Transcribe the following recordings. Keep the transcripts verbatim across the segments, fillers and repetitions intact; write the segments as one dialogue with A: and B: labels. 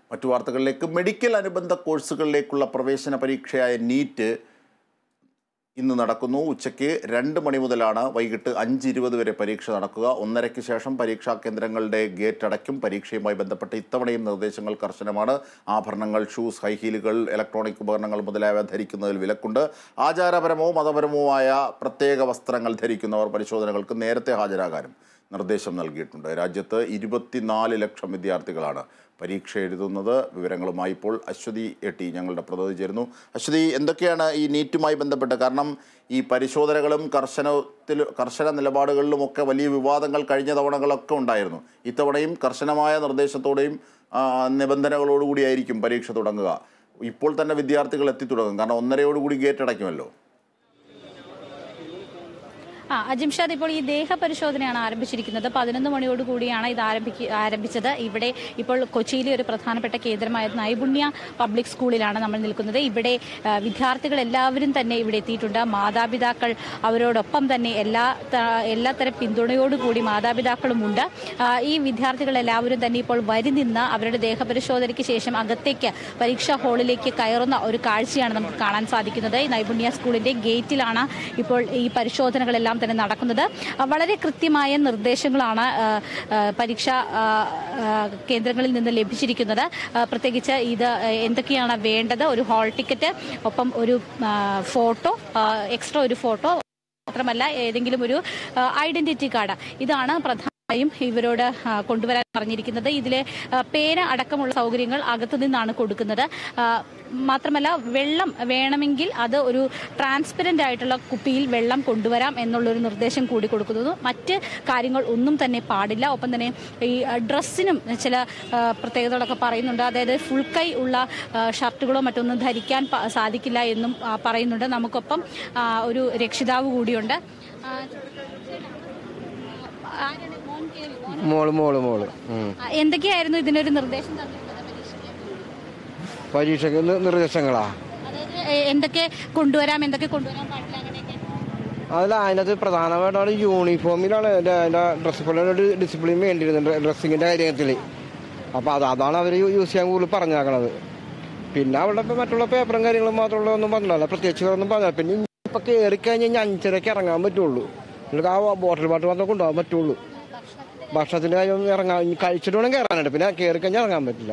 A: മറ്റു വാർത്തകളിലേക്ക് മെഡിക്കൽ അനുബന്ധ കോഴ്സുകളിലേക്കുള്ള പ്രവേശന പരീക്ഷയായ നീറ്റ് ഇന്ന് നടക്കുന്നു. ഉച്ചയ്ക്ക് രണ്ട് മണി മുതലാണ് വൈകിട്ട് അഞ്ച് ഇരുപത് വരെ പരീക്ഷ നടക്കുക. ഒന്നരയ്ക്ക് ശേഷം പരീക്ഷാ കേന്ദ്രങ്ങളുടെ ഗേറ്റ് അടയ്ക്കും. പരീക്ഷയുമായി ബന്ധപ്പെട്ട് ഇത്തവണയും നിർദ്ദേശങ്ങൾ കർശനമാണ്. ആഭരണങ്ങൾ, ഷൂസ്, ഹൈഹീലുകൾ, ഇലക്ട്രോണിക് ഉപകരണങ്ങൾ മുതലായവ ധരിക്കുന്നതിൽ വിലക്കുണ്ട്. ആചാരപരമോ മതപരമോ ആയ പ്രത്യേക വസ്ത്രങ്ങൾ ധരിക്കുന്നവർ പരിശോധനകൾക്ക് നേരത്തെ ഹാജരാകാനും നിർദ്ദേശം നൽകിയിട്ടുണ്ട്. രാജ്യത്ത് ഇരുപത്തിനാല് ലക്ഷം വിദ്യാർത്ഥികളാണ് പരീക്ഷ എഴുതുന്നത്. വിവരങ്ങളുമായി ഇപ്പോൾ അശ്വതി എ ടി ഞങ്ങളുടെ പ്രതിനിധി ചേരുന്നു. അശ്വതി, എന്തൊക്കെയാണ് ഈ നീറ്റുമായി ബന്ധപ്പെട്ട്? കാരണം ഈ പരിശോധനകളും കർശനത്തിൽ കർശന നിലപാടുകളിലുമൊക്കെ വലിയ വിവാദങ്ങൾ കഴിഞ്ഞ തവണകളൊക്കെ ഉണ്ടായിരുന്നു. ഇത്തവണയും കർശനമായ നിർദ്ദേശത്തോടെയും നിബന്ധനകളോടുകൂടിയായിരിക്കും പരീക്ഷ തുടങ്ങുക. ഇപ്പോൾ തന്നെ വിദ്യാർത്ഥികൾ എത്തിത്തുടങ്ങും, കാരണം ഒന്നരയോടുകൂടി ഗേറ്റ് അടയ്ക്കുമല്ലോ.
B: ആ അജിംഷാദ്, ഇപ്പോൾ ഈ ദേഹപരിശോധനയാണ് ആരംഭിച്ചിരിക്കുന്നത്. പതിനൊന്ന് മണിയോട് കൂടിയാണ് ഇത് ആരംഭിക്ക ആരംഭിച്ചത് ഇവിടെ ഇപ്പോൾ കൊച്ചിയിലെ ഒരു പ്രധാനപ്പെട്ട കേന്ദ്രമായ നൈപുണ്യ പബ്ലിക് സ്കൂളിലാണ് നമ്മൾ നിൽക്കുന്നത്. ഇവിടെ വിദ്യാർത്ഥികൾ എല്ലാവരും തന്നെ ഇവിടെ എത്തിയിട്ടുണ്ട്. മാതാപിതാക്കൾ അവരോടൊപ്പം തന്നെ എല്ലാ എല്ലാത്തരം പിന്തുണയോടുകൂടി മാതാപിതാക്കളുമുണ്ട്. ഈ വിദ്യാർത്ഥികൾ എല്ലാവരും തന്നെ ഇപ്പോൾ വരി നിന്ന് അവരുടെ ദേഹപരിശോധനയ്ക്ക് ശേഷം അകത്തേക്ക് പരീക്ഷാ ഹാളിലേക്ക് കയറുന്ന ഒരു കാഴ്ചയാണ് നമുക്ക് കാണാൻ സാധിക്കുന്നത്. ഈ നൈപുണ്യ സ്കൂളിന്റെ ഗേറ്റിലാണ് ഇപ്പോൾ ഈ പരിശോധനകളെല്ലാം തന്നെ നടക്കുന്നത്. വളരെ കൃത്യമായ നിർദ്ദേശങ്ങളാണ് പരീക്ഷാ കേന്ദ്രങ്ങളിൽ നിന്ന് ലഭിച്ചിരിക്കുന്നത്. പ്രത്യേകിച്ച് ഇത് എന്തൊക്കെയാണ് വേണ്ടത്, ഒരു ഹാൾ ടിക്കറ്റ്, ഒപ്പം ഒരു ഫോട്ടോ, എക്സ്ട്രാ ഒരു ഫോട്ടോ, മാത്രമല്ല ഏതെങ്കിലും ഒരു ഐഡന്റിറ്റി കാർഡ്, ഇതാണ് പ്രധാനമായും ഇവരോട് കൊണ്ടുവരാൻ പറഞ്ഞിരിക്കുന്നത്. ഇതിലെ പേന അടക്കമുള്ള സൗകര്യങ്ങൾ അകത്തു നിന്നാണ് കൊടുക്കുന്നത്. മാത്രമല്ല വെള്ളം വേണമെങ്കിൽ അത് ഒരു ട്രാൻസ്പെറൻ്റ് ആയിട്ടുള്ള കുപ്പിയിൽ വെള്ളം കൊണ്ടുവരാം എന്നുള്ളൊരു നിർദ്ദേശം കൂടി കൊടുക്കുന്നു. മറ്റ് കാര്യങ്ങൾ ഒന്നും തന്നെ പാടില്ല. ഒപ്പം തന്നെ ഈ ഡ്രസ്സിനും ചില പ്രത്യേകതകളൊക്കെ പറയുന്നുണ്ട്. അതായത് ഫുൾ കൈ ഉള്ള ഷർട്ടുകളോ മറ്റൊന്നും ധരിക്കാൻ സാധിക്കില്ല എന്നും പറയുന്നുണ്ട്. നമുക്കൊപ്പം ഒരു രക്ഷിതാവ് കൂടിയുണ്ട്.
C: മോള് മോള് മോള്
B: എന്തൊക്കെയായിരുന്നു ഇതിനൊരു നിർദ്ദേശം തന്നിട്ടുള്ളത്
C: പരീക്ഷയ്ക്ക് നിർദ്ദേശങ്ങളാ?
B: എന്തൊക്കെ കൊണ്ടുവരാം, എന്തൊക്കെ കൊണ്ടുവരാൻ പാടില്ല, അങ്ങനെയൊക്കെ?
C: അതിൽ അതിനകത്ത് പ്രധാനമായിട്ടാണ് യൂണിഫോമിലാണ് എൻ്റെ അതിൻ്റെ ഡ്രസ് കോഡിനൊരു ഡിസിപ്ലിൻ വേണ്ടിയിരുന്നത് ഡ്രസ്സിങ്ങിൻ്റെ കാര്യത്തിൽ. അപ്പോൾ അത് അതാണ് അവർ യൂസ് ചെയ്യാൻ കൂടുതൽ പറഞ്ഞേക്കണത്. പിന്നെ അവിടെ ഇപ്പോൾ മറ്റുള്ള പേപ്പറും കാര്യങ്ങളും മാത്രമുള്ള ഒന്നും പറഞ്ഞില്ല, പ്രത്യേകിച്ച് ഒന്നും പറഞ്ഞില്ല. പിന്നെ ഇപ്പോൾ കയറിക്കഴിഞ്ഞ് കഴിഞ്ഞാൽ അഞ്ചരയ്ക്ക് ഇറങ്ങാൻ പറ്റുള്ളൂ. നിങ്ങൾക്ക് ആ ബോട്ടിൽ പാട്ട് മാത്രമേ കൊണ്ടുപോകാൻ പറ്റുള്ളൂ. ഭക്ഷണത്തിൻ്റെ കാര്യം ഇറങ്ങാൻ കഴിച്ചിട്ട് വേണം കയറാനായിട്ട്. പിന്നെ കയറി കഴിഞ്ഞാൽ ഇറങ്ങാൻ പറ്റില്ല.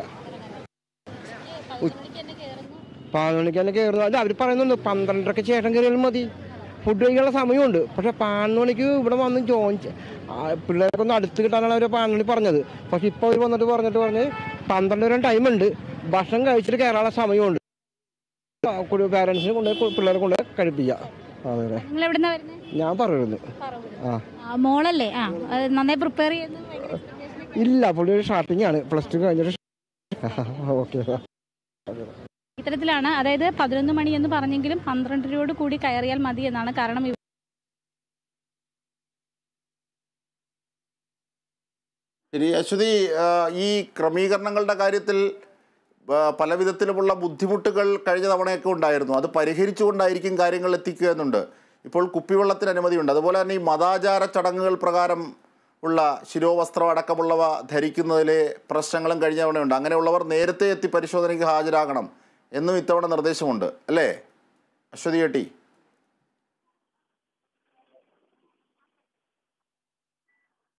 C: പതിനൊന്ന് മണിക്ക് തന്നെ കയറുന്നു. അല്ല, അവർ പറയുന്നുണ്ട് പന്ത്രണ്ടരക്ക് ശേഷം കയറിയാലും മതി, ഫുഡ് കഴിക്കാനുള്ള സമയമുണ്ട്. പക്ഷെ പതിനൊന്ന് മണിക്ക് ഇവിടെ വന്ന് ജോയിൻ പിള്ളേരൊക്കെ ഒന്ന് അടുത്ത് കിട്ടാനാണ് അവർ പതിനൊന്ന് മണി പറഞ്ഞത്. പക്ഷെ ഇപ്പോൾ അവർ വന്നിട്ട് പറഞ്ഞിട്ട് പറഞ്ഞ് പന്ത്രണ്ട് വരെ ടൈമുണ്ട്, ഭക്ഷണം കഴിച്ചിട്ട് കയറാനുള്ള സമയമുണ്ട്. പാരൻസിനെ കൊണ്ടുപോയി പിള്ളേരെ കൊണ്ടുപോയി കഴിപ്പിക്കുക. അതെ, ഞാൻ പറയുന്നു.
B: ആ മോളല്ലേ? ആ നന്നായി പ്രിപ്പയർ ചെയ്യുന്നു?
C: ഇല്ല, പുള്ളി ഒരു ഷാർട്ടിങ് ആണ്, പ്ലസ് ടു കഴിഞ്ഞിട്ട്. ഓക്കെ,
B: ഇത്തരത്തിലാണ്. അതായത് പതിനൊന്ന് മണി എന്ന് പറഞ്ഞെങ്കിലും പന്ത്രണ്ടരയോട് കൂടി കയറിയാൽ മതി എന്നാണ്. കാരണം
A: ശരി അശ്വതി, ഈ ക്രമീകരണങ്ങളുടെ കാര്യത്തിൽ പല വിധത്തിലുമുള്ള ബുദ്ധിമുട്ടുകൾ കഴിഞ്ഞ തവണയൊക്കെ ഉണ്ടായിരുന്നു. അത് പരിഹരിച്ചുകൊണ്ടായിരിക്കും കാര്യങ്ങൾ എത്തിക്കുക എന്നുണ്ട്. ഇപ്പോൾ കുപ്പിവെള്ളത്തിന് അനുമതിയുണ്ട്. അതുപോലെ തന്നെ ഈ മതാചാര ചടങ്ങുകൾ പ്രകാരം ഉള്ള ശിരോവസ്ത്രം അടക്കമുള്ളവ ധരിക്കുന്നതിലെ പ്രശ്നങ്ങളും കഴിഞ്ഞ തവണയുണ്ട്. അങ്ങനെയുള്ളവർ നേരത്തെ എത്തി പരിശോധനയ്ക്ക് ഹാജരാകണം എന്നും ഇത്തവണ നിർദ്ദേശമുണ്ട്, അല്ലേ അശ്വതി എ ടി?